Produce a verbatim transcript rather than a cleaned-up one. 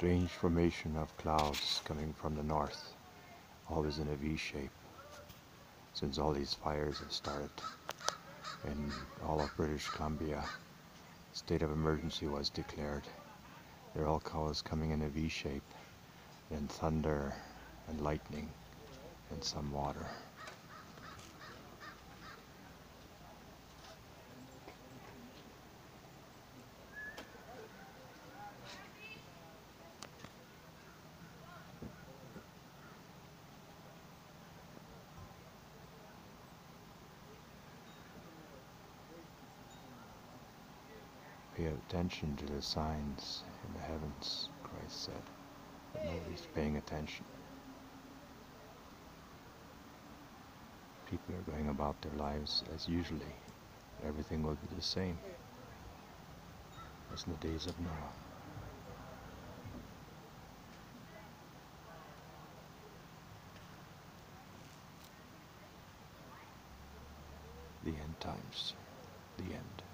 strange formation of clouds coming from the north, always in a V shape, since all these fires have started. In all of British Columbia, state of emergency was declared. They're all always coming in a V shape, and thunder and lightning and some water. Pay attention to the signs in the heavens, Christ said, but nobody's paying attention. People are going about their lives as usually. Everything will be the same as in the days of Noah. The end times. The end.